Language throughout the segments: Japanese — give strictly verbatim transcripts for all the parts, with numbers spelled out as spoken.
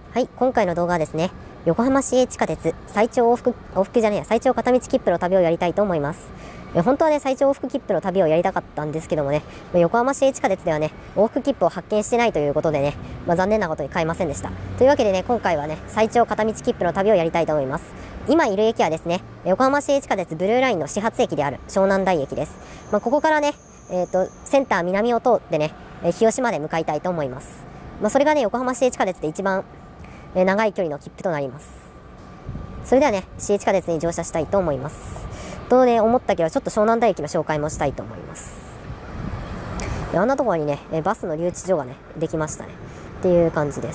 はい、今回の動画はですね、横浜市営地下鉄最長往復、往復じゃねえや、最長片道切符の旅をやりたいと思います。え本当はね、最長往復切符の旅をやりたかったんですけどもね、横浜市営地下鉄ではね、往復切符を発見してないということでね、まあ、残念なことに買えませんでした。というわけでね、今回はね、最長片道切符の旅をやりたいと思います。今いる駅はですね、横浜市営地下鉄ブルーラインの始発駅である湘南台駅です。まあ、ここからね、えっと、センター南を通ってね、日吉まで向かいたいと思います。まあ、それがね、横浜市営地下鉄で一番えー、長い距離の切符となります。それではね、市営地下鉄に乗車したいと思います。とね、思ったけど、ちょっと湘南台駅の紹介もしたいと思います。あんなところにね、バスの留置所がね、できましたね。っていう感じです。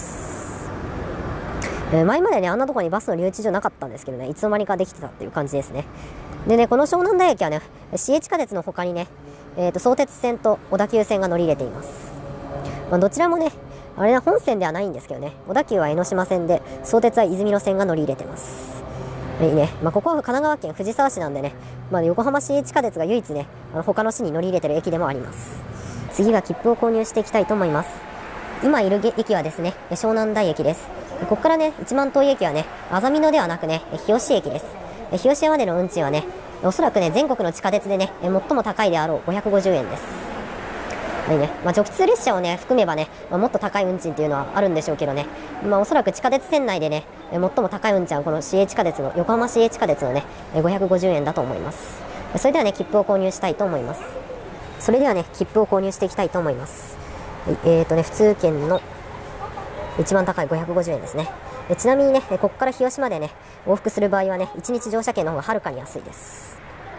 えー、前までね、あんなところにバスの留置所なかったんですけどね、いつの間にかできてたっていう感じですね。でね、この湘南台駅はね、市営地下鉄の他にね、えーと、相鉄線と小田急線が乗り入れています。まあ、どちらもね、あれは本線ではないんですけどね、小田急は江ノ島線で、相鉄は泉の線が乗り入れてます。いいね。まあ、ここは神奈川県藤沢市なんでね、まあ、横浜市営地下鉄が唯一ね、あの他の市に乗り入れてる駅でもあります。次は切符を購入していきたいと思います。今いる駅はですね、湘南台駅です。ここからね、一番遠い駅はね、あざみ野ではなくね、日吉駅です。日吉までの運賃はね、おそらくね、全国の地下鉄でね、最も高いであろうごひゃくごじゅうえんです。はいね、まあ、直通列車をね、含めばね、まあ、もっと高い運賃っていうのはあるんでしょうけどね、まあ、おそらく地下鉄線内でね、最も高い運賃はこの市営地下鉄の、横浜市営地下鉄のね、ごひゃくごじゅうえんだと思います。それではね、切符を購入したいと思います。それではね、切符を購入していきたいと思います。えーとね、普通券の一番高いごひゃくごじゅうえんですね。ちなみにね、ここから日吉までね、往復する場合はね、いちにち乗車券の方がはるかに安いです。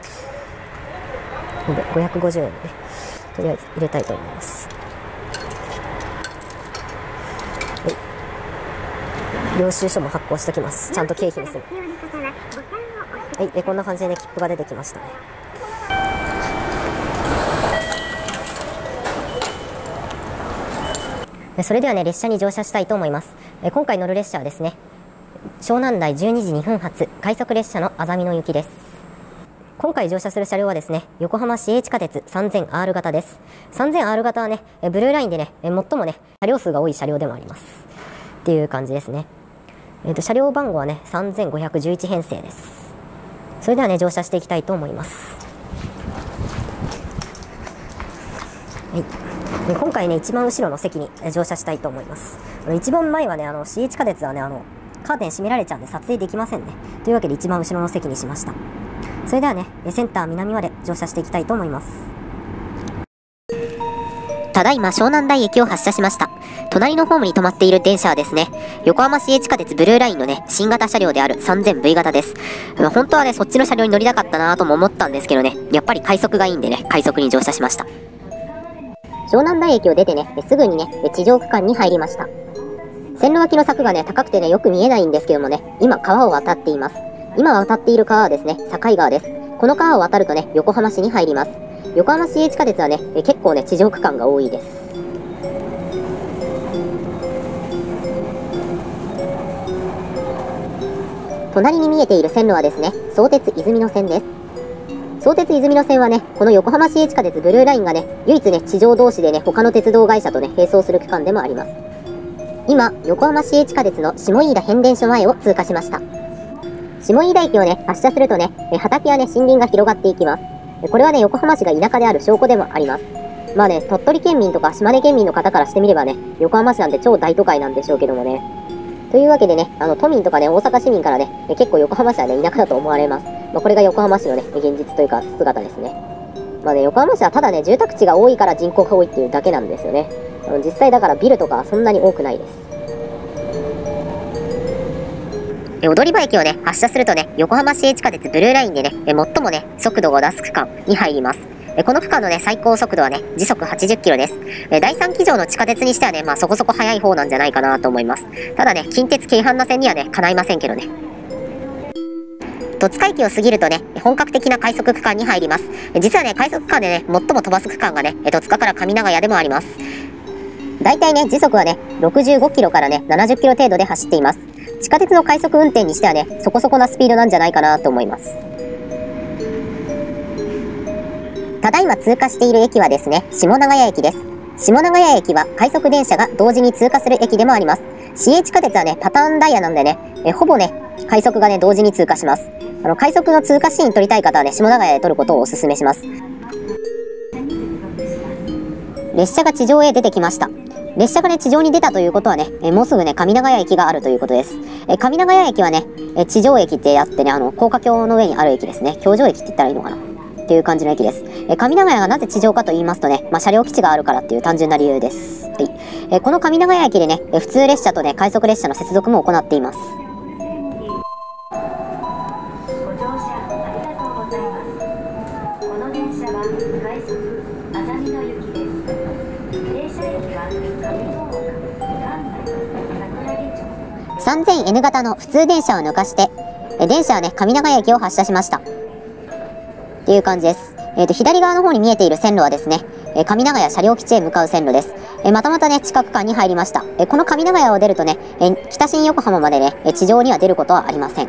ごひゃくごじゅうえんね。とりあえず入れたいと思います。領収書も発行しておきます。ちゃんと経費にする。はい、えこんな感じでね、切符が出てきましたね。それではね、列車に乗車したいと思います。え今回乗る列車はですね、湘南台じゅうにじにふん発快速列車のあざみ野行きです。今回乗車する車両はですね、横浜市営地下鉄 さんぜんアール 型です。さんぜんアール 型はね、ブルーラインでね、最もね、車両数が多い車両でもあります。っていう感じですね。えっと、車両番号はね、さんぜんごひゃくじゅういち編成です。それではね、乗車していきたいと思います。はい。で今回ね、一番後ろの席に乗車したいと思います。あの一番前はね、あの、市営地下鉄はね、あの、カーテン閉められちゃうんで撮影できませんね。というわけで一番後ろの席にしました。それではね、センター南まで乗車していきたいと思います。ただいま湘南台駅を発車しました。隣のホームに止まっている電車はですね、横浜市営地下鉄ブルーラインのね、新型車両である さんぜんブイ 型です。本当はね、そっちの車両に乗りたかったなぁとも思ったんですけどね、やっぱり快速がいいんでね、快速に乗車しました。湘南台駅を出てね、すぐにね、地上区間に入りました。線路脇の柵がね、高くてね、よく見えないんですけどもね、今川を渡っています。今渡っている川はですね、境川です。この川を渡るとね、横浜市に入ります。横浜市営地下鉄はね、結構ね、地上区間が多いです。隣に見えている線路はですね、相鉄泉の線です。相鉄泉の線はね、この横浜市営地下鉄ブルーラインがね、唯一ね、地上同士でね、他の鉄道会社とね、並走する区間でもあります。今、横浜市営地下鉄の下飯田変電所前を通過しました。下飯田駅をね、発車するとね、畑やね、森林が広がっていきます。これはね、横浜市が田舎である証拠でもあります。まあね、鳥取県民とか島根県民の方からしてみればね、横浜市なんて超大都会なんでしょうけどもね。というわけでね、あの、都民とかね、大阪市民からね、結構横浜市はね、田舎だと思われます。まあ、これが横浜市のね、現実というか、姿ですね。まあね、横浜市はただね、住宅地が多いから人口が多いっていうだけなんですよね。あの実際だからビルとかはそんなに多くないです。踊り場駅をね、発車するとね、横浜市営地下鉄ブルーラインでね、最もね、速度を出す区間に入ります。この区間のね、最高速度はね、時速はちじゅっキロです。だいさん機上の地下鉄にしてはね、まあそこそこ速い方なんじゃないかなと思います。ただね、近鉄京阪那線にはね、かないませんけどね。戸塚駅を過ぎるとね、本格的な快速区間に入ります。実はね、快速区間でね、最も飛ばす区間がね、戸塚から上長谷でもあります。だいたいね、時速はね、ろくじゅうごキロからね、ななじゅっキロ程度で走っています。地下鉄の快速運転にしてはね、そこそこなスピードなんじゃないかなと思います。ただいま通過している駅はですね、下長谷駅です。 下長谷駅は快速電車が同時に通過する駅でもあります。市営地下鉄はね、パターンダイヤなんでね、えほぼね、快速がね、同時に通過します。あの、快速の通過シーン撮りたい方はね、下長谷で撮ることをお勧めします。列車が地上へ出てきました。列車がね、地上に出たということはね、えもうすぐね、上長谷駅があるということです。え上長谷駅はね、え地上駅ってあってね、あの、高架橋の上にある駅ですね。橋上駅って言ったらいいのかなっていう感じの駅です。え上長谷がなぜ地上かと言いますとね、まあ、車両基地があるからっていう単純な理由です。はい。えこの上長谷駅でね、え普通列車とね、快速列車の接続も行っています。さんぜんエヌ 型の普通電車を抜かして、え電車はね、上長谷駅を発車しました。っていう感じです。えーと、左側の方に見えている線路はですね、えー、上長谷車両基地へ向かう線路です。えー、またまたね、地下区間に入りました。えー、この上長谷を出るとね、えー、北新横浜までね、えー、地上には出ることはありません。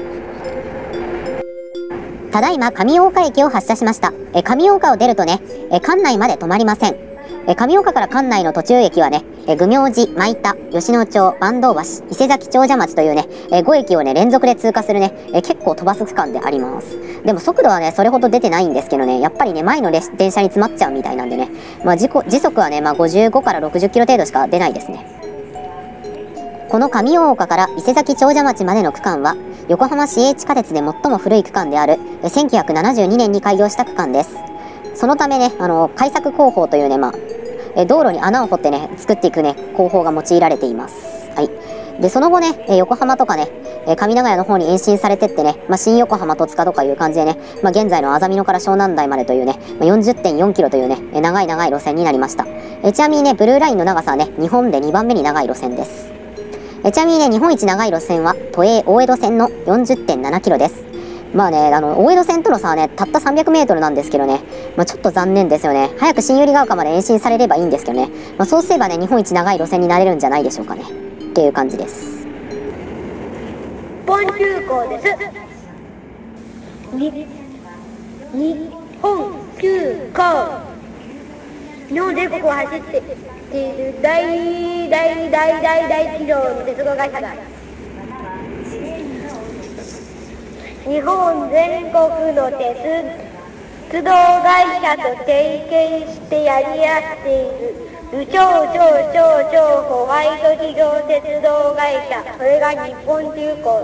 ただいま上大岡駅を発車しました。えー、上大岡を出るとね、えー、関内まで止まりません。えー、上大岡から関内の途中駅はね、えー、愚明寺、舞田、吉野町、坂東橋、伊勢崎長者町というね、えー、ご駅をね、連続で通過するね、えー、結構飛ばす区間であります。でも速度はね、それほど出てないんですけどね、やっぱりね、前の電車に詰まっちゃうみたいなんでね、まあ、時速はね、まあ、ごじゅうごからろくじゅっキロ程度しか出ないですね。この上大岡から伊勢崎長者町までの区間は、横浜市営地下鉄で最も古い区間である、せんきゅうひゃくななじゅうにねんに開業した区間です。そのためね、あの、開削工法というね、まあ、え道路に穴を掘ってね、作っていくね、工法が用いられています。はい。で、その後ね、え横浜とかね、え上長谷の方に延伸されてってね、まあ、新横浜戸塚とかいう感じでね、まあ、現在の安曇野から湘南台までというね、まあ、よんじゅってんよんキロというね、え長い長い路線になりました。えちなみにね、ブルーラインの長さはね、日本でにばんめに長い路線です。えちなみにね、日本一長い路線は、都営大江戸線の よんじゅってんななキロです。まあね、あの、大江戸線との差はね、たったさんびゃくメートルなんですけどね、まあ、ちょっと残念ですよね。早く新百合ヶ丘まで延伸されればいいんですけどね、まあ、そうすればね、日本一長い路線になれるんじゃないでしょうかね。っていう感じです。 一本急行です。に、日本急行。日本全国を走っている大大大大大企業の鉄道会社だ。日本全国の鉄鉄道会社と提携してやり合っている超超超超ホワイト企業鉄道会社、それが日本急行。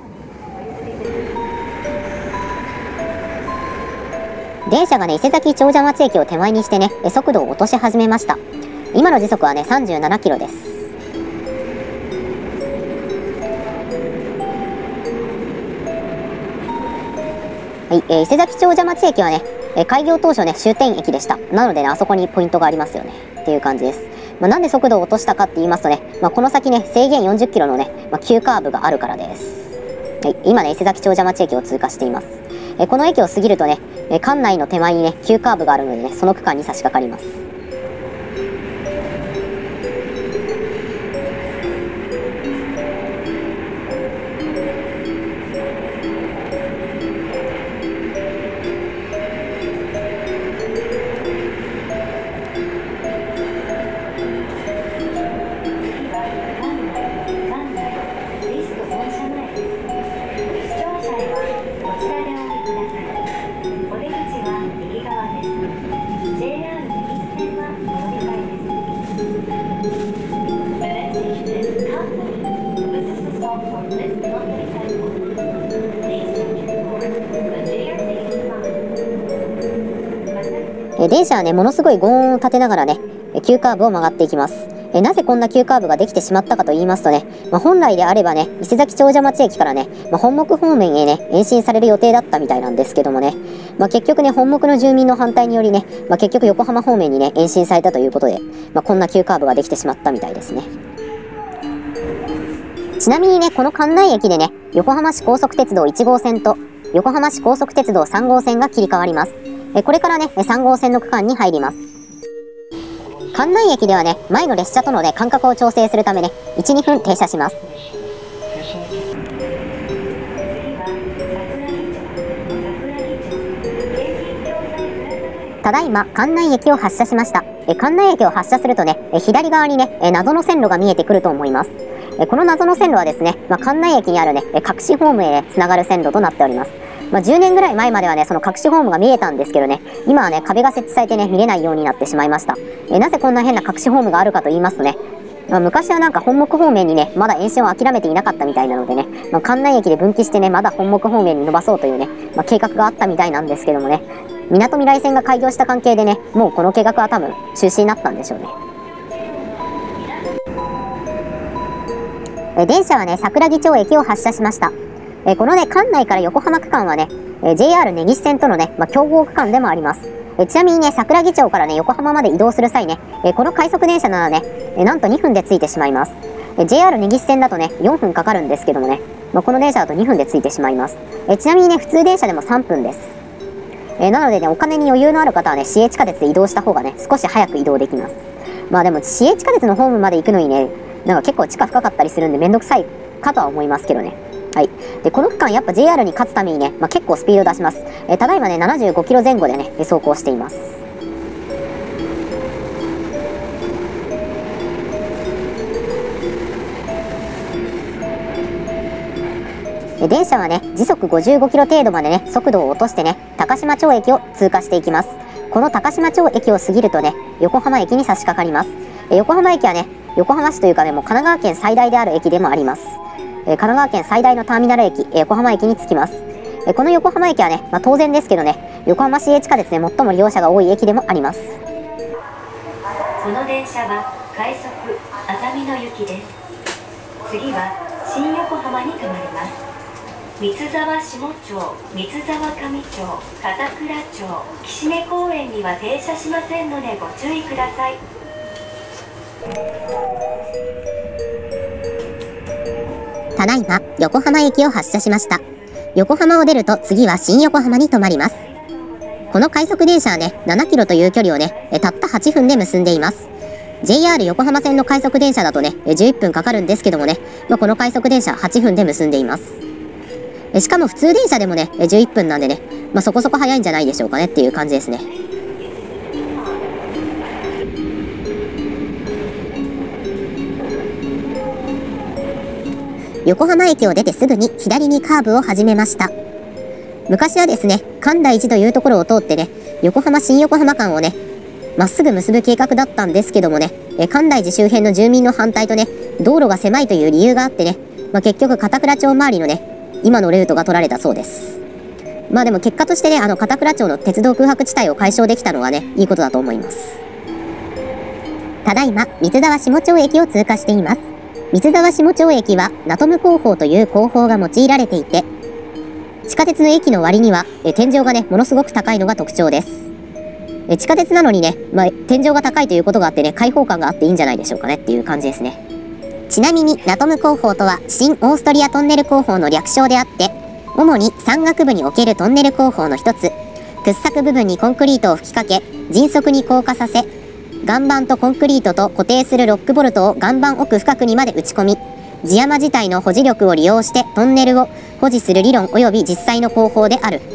電車がね、伊勢崎長者町駅を手前にしてね、速度を落とし始めました。今の時速はね、さんじゅうななキロです。はい、えー、伊勢崎長者町駅はね、えー、開業当初ね、終点駅でした。なのでね、あそこにポイントがありますよね。っていう感じです。まあ、なんで速度を落としたかって言いますとね、まあ、この先ね、制限よんじゅっキロのね、まあ、急カーブがあるからです。はい、今ね、伊勢崎長者町駅を通過しています。えー、この駅を過ぎるとね、えー、関内の手前にね、急カーブがあるのでね、その区間に差し掛かります。え電車はね、ものすごい轟音を立てながらね、急カーブを曲がっていきます。えなぜこんな急カーブができてしまったかと言いますとね、まあ、本来であればね、伊勢崎長者町駅からね、まあ、本木方面へね、延伸される予定だったみたいなんですけどもね、まあ、結局ね、本木の住民の反対によりね、まあ、結局横浜方面にね、延伸されたということで、まあ、こんな急カーブができてしまったみたいですね。ちなみにね、この関内駅でね、横浜市高速鉄道いち号線と横浜市高速鉄道さん号線が切り替わります。えこれからね、さん号線の区間に入ります。関内駅ではね、前の列車とのね、間隔を調整するためね、いち、にふん停車します。 ただいま関内駅を発車しました。え関内駅を発車するとね、え左側にね、え謎の線路が見えてくると思います。えこの謎の線路はですね、まあ、関内駅にあるね、え隠しホームへね、つながる線路となっております。まあ、じゅうねんぐらい前まではね、その隠しホームが見えたんですけどね、今はね、壁が設置されてね、見れないようになってしまいました。えなぜこんな変な隠しホームがあるかと言いますとね、まあ、昔はなんか本木方面にね、まだ延伸を諦めていなかったみたいなのでね、まあ、関内駅で分岐してね、まだ本木方面に伸ばそうというね、まあ、計画があったみたいなんですけどもね、みなとみらい線が開業した関係でね、もうこの計画は多分中止になったんでしょうね。え電車はね、桜木町駅を発車しました。えこのね、関内から横浜区間はね、え ジェイアール 根岸線とのね、まあ、競合区間でもあります。えちなみにね、桜木町からね、横浜まで移動する際ね、えこの快速電車ならね、えなんとにふんで着いてしまいます。え ジェイアール 根岸線だとね、よんぷんかかるんですけどもね、まあ、この電車だとにふんで着いてしまいます。えちなみにね、普通電車でもさんぷんです。えなのでね、お金に余裕のある方はね、市営地下鉄で移動した方がね、少し早く移動できます。まあでも、市営地下鉄のホームまで行くのにね、なんか結構地下深かったりするんでめんどくさいかとは思いますけどね。はい。で、この区間やっぱ ジェイアール に勝つためにね、まあ、結構スピード出します。えー、ただいまね、ななじゅうごキロぜん後でね、走行しています。で電車はね、時速ごじゅうごキロ程度までね、速度を落としてね、高島町駅を通過していきます。この高島町駅を過ぎるとね、横浜駅に差し掛かります。えー、横浜駅はね、横浜市というかね、もう神奈川県最大である駅でもあります。えー、神奈川県最大のターミナル駅、えー、横浜駅に着きます。えー、この横浜駅はね、まあ、当然ですけどね、横浜市営地下鉄で最も利用者が多い駅でもあります。 この電車は快速あざみ野行きです。次は新横浜に停まります。三沢下町、三沢上町、片倉町、岸根公園には停車しませんのでご注意ください。 ただいま横浜駅を発車しました。横浜を出ると次は新横浜に停まります。この快速電車はね、ななキロという距離をね、たったはっぷんで結んでいます。ジェイアール 横浜線の快速電車だとね、じゅういっぷんかかるんですけどもね、まあ、この快速電車はっぷんで結んでいます。しかも普通電車でもね、じゅういっぷんなんでね、まあ、そこそこ早いんじゃないでしょうかねっていう感じですね。横浜駅を出てすぐに左にカーブを始めました。昔はですね、関大寺というところを通ってね、横浜新横浜間をね、まっすぐ結ぶ計画だったんですけどもね、え関大寺周辺の住民の反対とね、道路が狭いという理由があってね、まあ、結局片倉町周りのね、今のルートが取られたそうです。まあでも結果としてね、あの片倉町の鉄道空白地帯を解消できたのはね、いいことだと思います。ただいま三沢下町駅を通過しています。三沢下町駅はナトム工法という工法が用いられていて、地下鉄の駅の割にはえ天井がね、ものすごく高いのが特徴です。え地下鉄なのにね、まあ、天井が高いということがあってね、開放感があっていいんじゃないでしょうかねっていう感じですね。ちなみにナトム工法とは新オーストリアトンネル工法の略称であって、主に山岳部におけるトンネル工法の一つ、掘削部分にコンクリートを吹きかけ迅速に降下させ、岩盤とコンクリートと固定するロックボルトを岩盤奥深くにまで打ち込み、地山自体の保持力を利用してトンネルを保持する理論及び実際の工法である。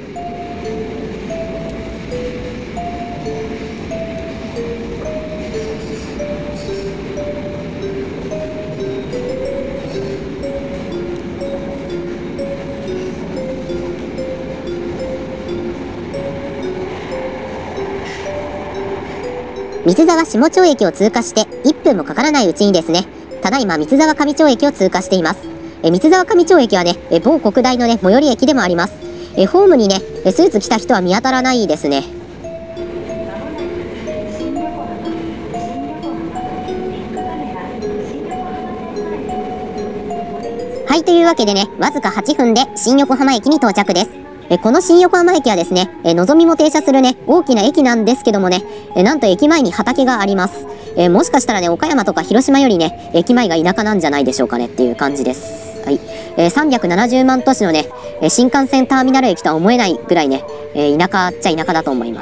三沢下町駅を通過していっぷんもかからないうちにですね、ただいま三沢上町駅を通過しています。え三沢上町駅はね、え某国大のね、最寄り駅でもあります。えホームにね、スーツ着た人は見当たらないですね。はい、というわけでね、わずかはっぷんで新横浜駅に到着です。えこの新横浜駅はですね、えのぞみも停車するね、大きな駅なんですけどもね、えなんと駅前に畑があります。えもしかしたらね、岡山とか広島よりね、駅前が田舎なんじゃないでしょうかねっていう感じです。はい。えー、さんびゃくななじゅうまん都市のね、新幹線ターミナル駅とは思えないぐらいね、えー、田舎っちゃ田舎だと思います。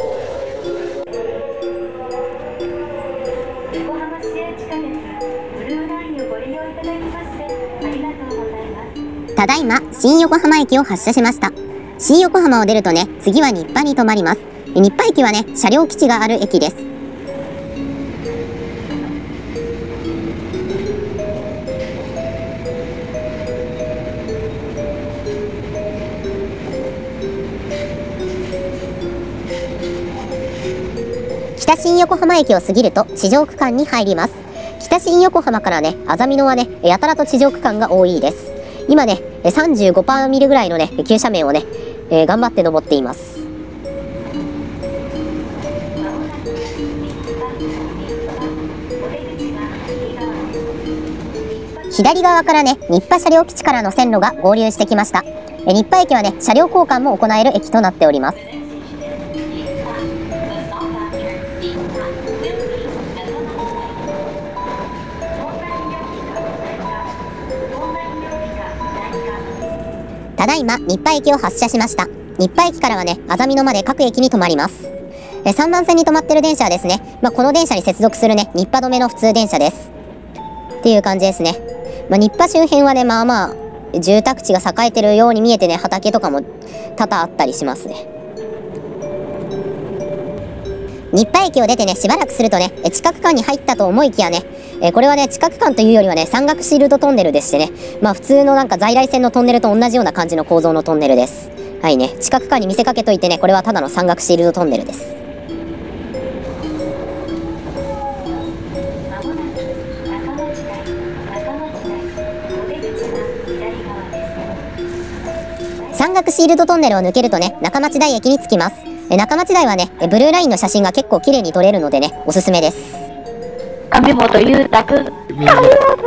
横浜市営地下鉄ブルーただいま新横浜駅を発車しました。新横浜を出るとね、次は日波に停まります。日波駅はね、車両基地がある駅です。北新横浜駅を過ぎると地上区間に入ります。北新横浜からね、あざみ野はね、やたらと地上区間が多いです。今ね、さんじゅうごパーセント見るぐらいのね、急斜面をね、えー、頑張って登っています。左側からね、日波車両基地からの線路が合流してきました。え日波駅はね、車両交換も行える駅となっております。ただいま日波駅を発車しました。日波駅からはね、あざみ野まで各駅に停まります。えさんばん線に止まってる電車はですね、まあ、この電車に接続するね、日波止めの普通電車です。っていう感じですね。まあ、日波周辺はね、まあまあ、住宅地が栄えてるように見えてね、畑とかも多々あったりしますね。日波駅を出てね、しばらくするとね、地下区間に入ったと思いきやね、えこれはね、地下区間というよりはね、山岳シールドトンネルでしてね、まあ普通のなんか在来線のトンネルと同じような感じの構造のトンネルです。はいね、地下区間に見せかけといてね、これはただの山岳シールドトンネルです。山岳シールドトンネルを抜けるとね、中町台駅に着きます。え中町台はね、ブルーラインの写真が結構綺麗に撮れるのでね、おすすめです。 上本裕太くん。上本裕太くん。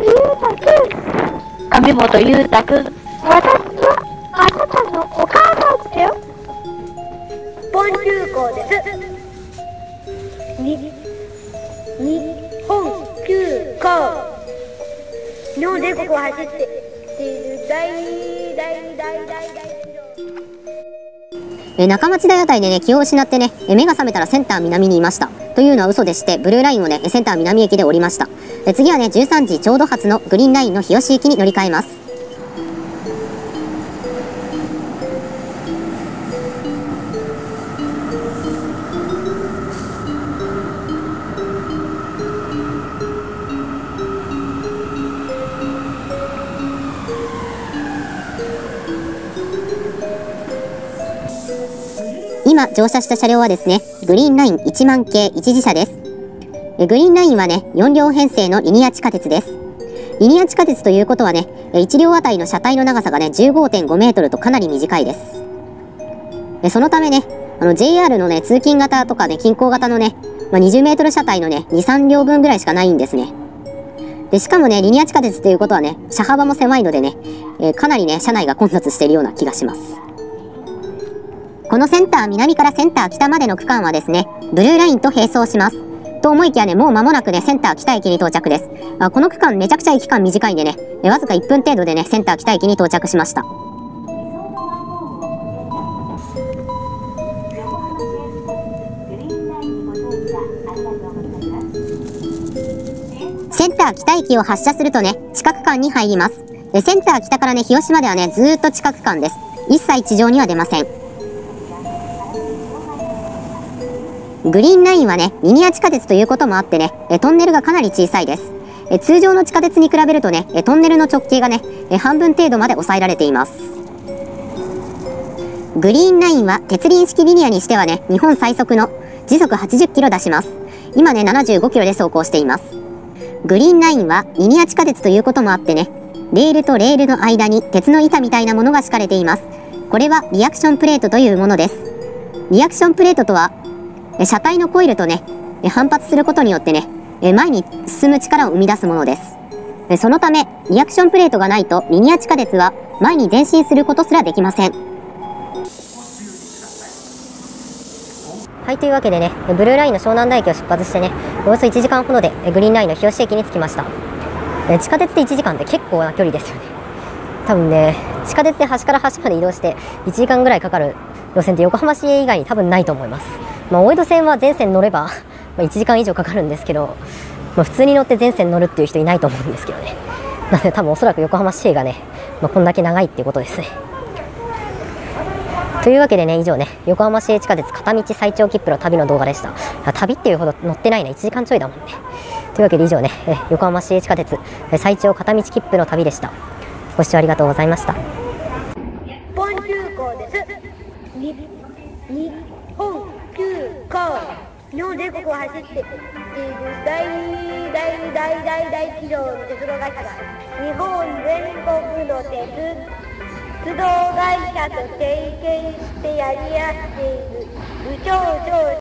上本裕太くん。私はあなたのお母さんだよ。本流行です。に、日本急行。日本全国を走っている大大大大大大え中町台あたりでね、気を失ってね、目が覚めたらセンター南にいました。というのは嘘でして、ブルーラインをね、センター南駅で降りました。え次はね、じゅうさんじちょうど発のグリーンラインの日吉駅に乗り換えます。今乗車した車両はですね、グリーンラインいちまん系一次車です。グリーンラインはね、よん両編成のリニア地下鉄です。リニア地下鉄ということはね、いち両あたりの車体の長さがね、じゅうごてんごメートルとかなり短いです。そのためね、あの ジェイアール のね、通勤型とかね、近郊型のね、まあ、にじゅうメートル車体のね、にさん両分ぐらいしかないんですね。で、しかもね、リニア地下鉄ということはね、車幅も狭いのでね、えー、かなりね、車内が混雑しているような気がします。このセンター南からセンター北までの区間はですね、ブルーラインと並走します。と思いきやね、もう間もなくね、センター北駅に到着です。あこの区間めちゃくちゃ駅間短いんでね、わずかいっぷん程度でね、センター北駅に到着しました。センター北駅を発車するとね、地下区間に入ります。センター北からね、日吉まではね、ずーっと地下区間です。一切地上には出ません。グリーンラインはね、リニア地下鉄ということもあってね、トンネルがかなり小さいです。通常の地下鉄に比べるとね、トンネルの直径がね、半分程度まで抑えられています。グリーンラインは鉄輪式リニアにしてはね、日本最速の時速はちじゅっキロ出します。今ね、ななじゅうごキロで走行しています。グリーンラインはリニア地下鉄ということもあってね、レールとレールの間に鉄の板みたいなものが敷かれています。これはリアクションプレートというものです。リアクションプレートとは、車体のコイルとね、反発することによってね、前に進む力を生み出すものです。そのため、リアクションプレートがないと、リニア地下鉄は前に前進することすらできません。 はい、というわけでね、ブルーラインの湘南台駅を出発してね、およそいちじかんほどでグリーンラインの日吉駅に着きました。地下鉄でいちじかんって結構な距離ですよね。多分ね、地下鉄で端から端まで移動していちじかんぐらいかかる路線って横浜市営以外に多分ないと思います。まあ、大江戸線は全線乗れば、まあ、いちじかん以上かかるんですけど、まあ、普通に乗って全線乗るっていう人いないと思うんですけどね。なので多分おそらく横浜市営がね、 まあ、こんだけ長いっていうことですね。というわけでね、以上ね、横浜市営地下鉄片道最長切符の旅の動画でした。旅っていうほど乗ってないね、いちじかんちょいだもんね。というわけで以上ね、え横浜市営地下鉄最長片道切符の旅でした。ご視聴ありがとうございました。 日本急行です。に日本急行。日本全国を走っている大大大大大企業の鉄道会社が日本全国の鉄鉄道会社と提携してやり合っている宇宙上